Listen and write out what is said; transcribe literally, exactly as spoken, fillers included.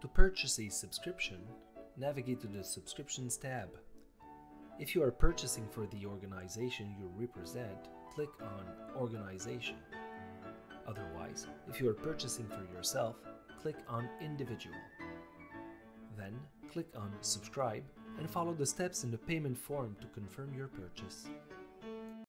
To purchase a subscription, navigate to the Subscriptions tab. If you are purchasing for the organization you represent, click on Organization. Otherwise, if you are purchasing for yourself, click on Individual. Then, click on Subscribe and follow the steps in the payment form to confirm your purchase.